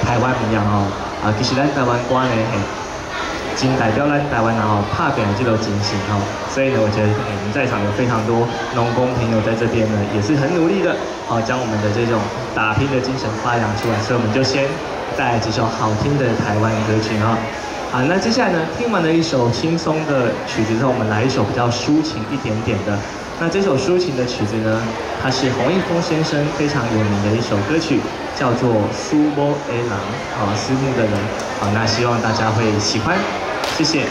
台湾民谣吼，其实咱台湾歌呢，仅代表咱台湾人吼拍拼的这种精神吼，所以呢，我觉得我们在场有非常多农工朋友在这边呢，也是很努力的，将我们的这种打拼的精神发扬出来，所以我们就先带来几首好听的台湾歌曲哈。好，那接下来呢，听完了一首轻松的曲子之后，我们来一首比较抒情一点点的。那这首抒情的曲子呢，它是洪一峰先生非常有名的一首歌曲，叫做《苏木的人》私募的人。好，那希望大家会喜欢，谢谢。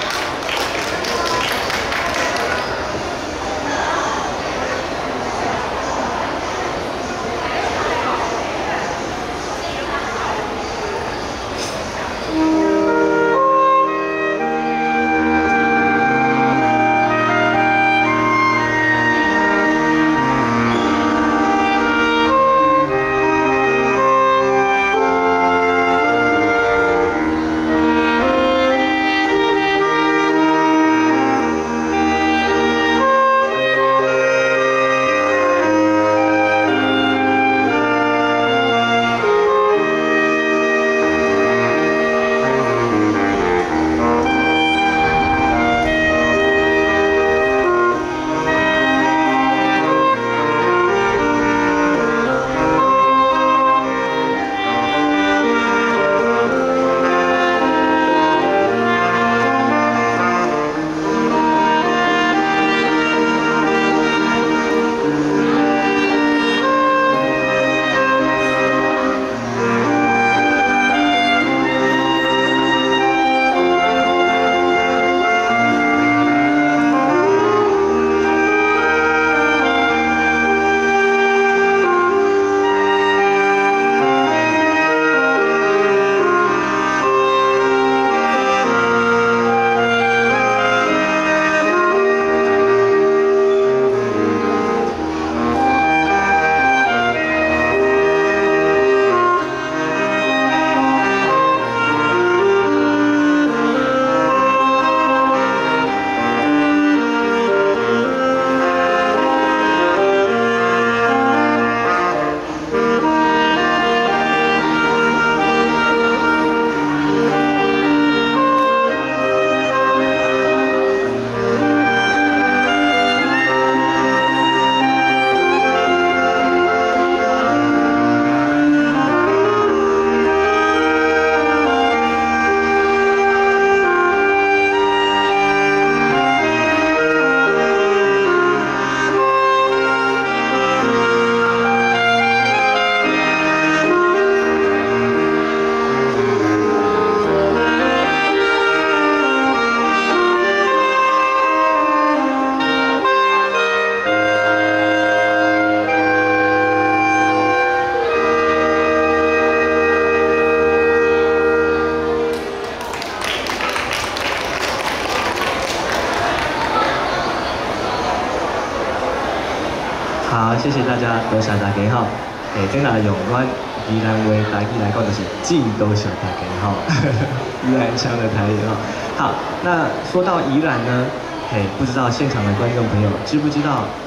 好，谢谢大家，多谢大家哈。今日用阮宜兰话台语来讲，就是敬多谢大家哈。宜兰腔的台语哈。好，那说到宜兰呢，不知道现场的观众朋友知不知道